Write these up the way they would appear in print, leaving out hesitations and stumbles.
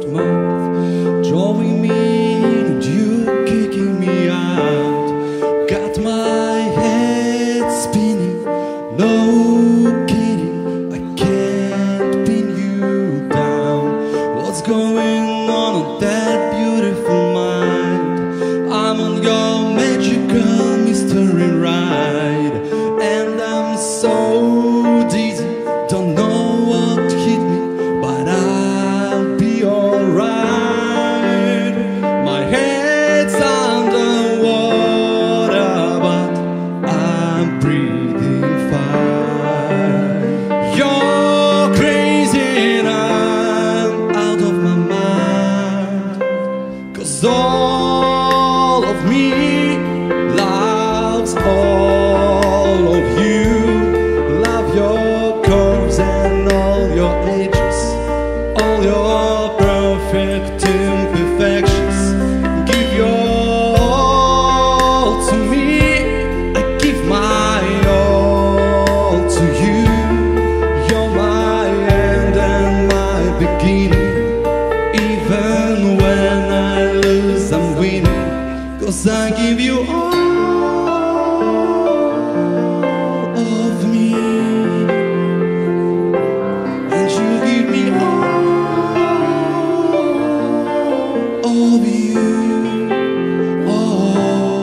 mouth, drawing me in and you kicking me out. Got my head spinning, no kidding, I can't pin you down. What's going on that beautiful mind? I'm on your magical mystery ride, and I'm so dizzy, don't know what hit me, but I'll be alright. My head's underwater, but I'm breathing fine. You're crazy and I'm out of my mind, 'cause all of me loves all of you. Love your curves and all your edges, all your perfect imperfections. Give your all to me, I give my all to you. You're my end and my beginning. Even when I lose, I'm winning, 'cause I give you all of me, and you give me all of you. Oh,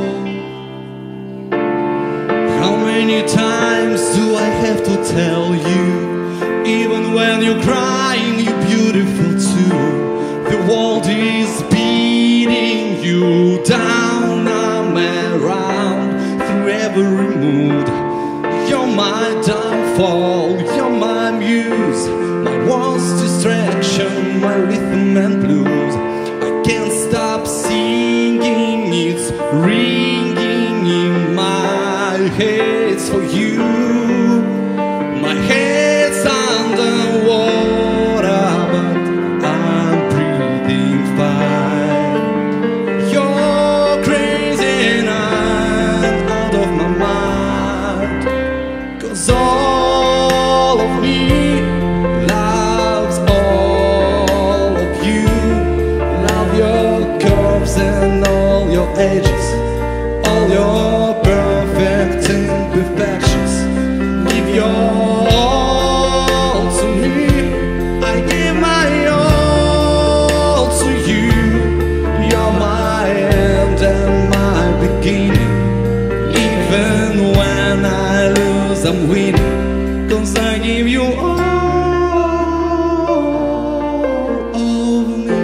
how many times do I have to tell you? Even when you're crying, you're beautiful too. The world is beating you down. I'm around through every mood. You're my downfall, you're my muse, my worst distraction, my rhythm and blues. I can't stop singing, it's ringing in my head. It's for you. My head's underwater, but I'm breathing fine. You're crazy and I'm out of my mind, 'cause all of me loves all of you. Love your curves and all your edges, all your perfect imperfections. Give your all to me, I give my all to you. You're my end and my beginning. Even when I lose, I'm winning, 'cause I give you all of me,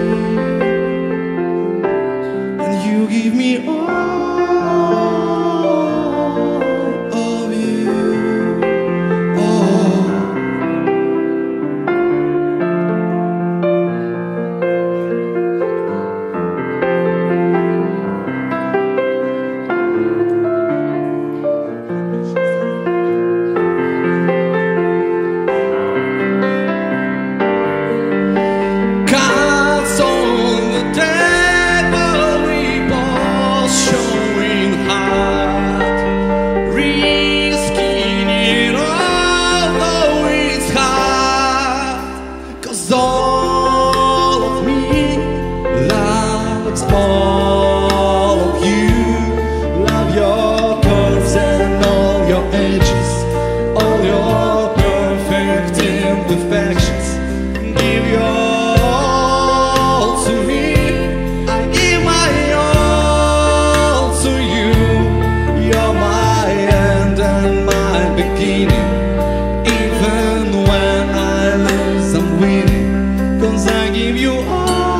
and you give me all of you. Oh. Cards on the table, we both showing heart, risking it all, though it's hard. 'Cause all of me loves all of you. Love your curves and all your edges, all your perfect imperfections. Give your all to me, I give my all to you. You're my end and my beginning. Even when I lose, I'm winning, 'cause I give you all